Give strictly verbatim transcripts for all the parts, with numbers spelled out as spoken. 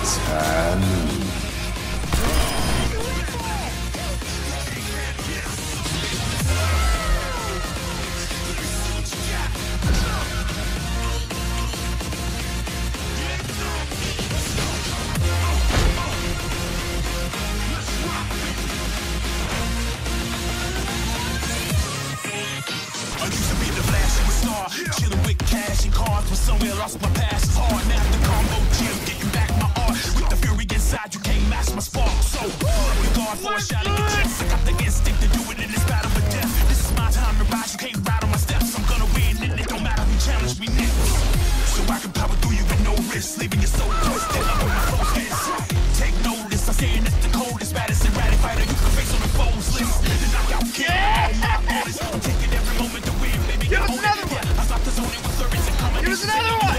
ten. Chilling with cash and cars, but somewhere lost my past. Hard now the combo gym, getting back my art. With the fury inside, you can't match my spark. So, regard for a shot in your chest. I got the instinct to do it in this battle of death. This is my time to rise, you can't ride on my steps. I'm gonna win, and it don't matter who challenge me next. So I can power through you with no risk, leaving your soul twisted. I'm on my focus. Take notice, I'm saying it's the coldest, baddest, and radical fighter you can face on the foes list. The knockout kid, I'm taking every moment to win, baby. Give us another one! Here's another one!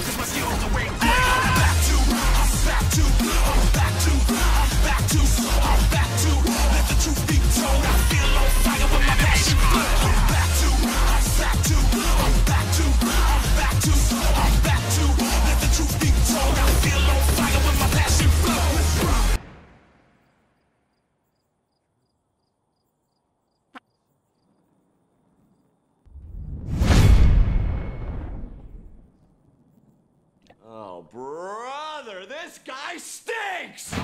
Oh, brother, this guy stinks!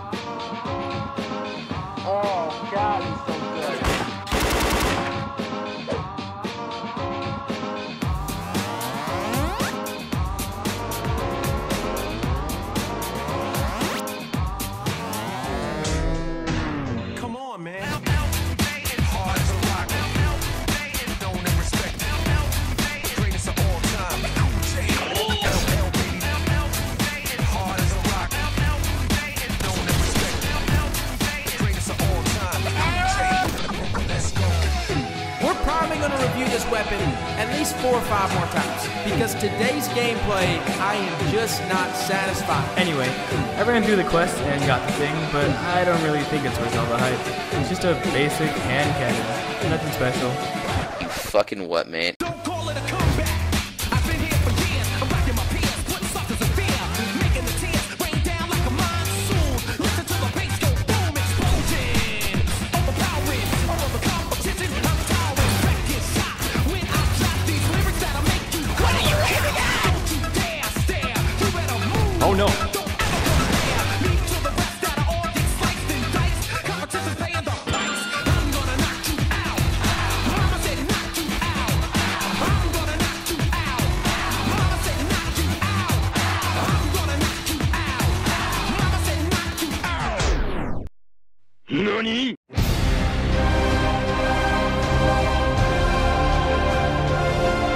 Oh, God, he's so good. Come on, man. Hard as a rock. Known and respected. Greatest of all time. Hard as a rock. Known and respected. Greatest of all time. Let's go. We're probably going to review this weapon at least four or five more times, because today's gameplay, I am just not satisfied. Anyway, I ran through the quest and got the thing, but I don't really think it's worth all the hype. It's just a basic hand cannon, nothing special. Fucking what, man? Don't call it a comeback. I've been here for years. I'm rocking my peers, putting suckers in fear, making the tears rain down like a monsoon. Listen to the bass go boom, explosion, overpowering, over the competition. I'm towering, wreck your shot when I drop these lyrics that'll make you. What are you aiming at? Don't you dare stare. You better move. Oh no. Don't ever compare me to the rest that are all get sliced and diced. Competition's paying the price. I'm gonna knock you out. Mama said knock you out. I'm gonna knock you out. Mama said knock you out. I'm gonna knock you out. Mama said knock you out. Nani?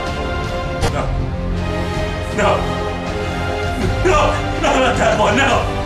No. No! No, not that one, no!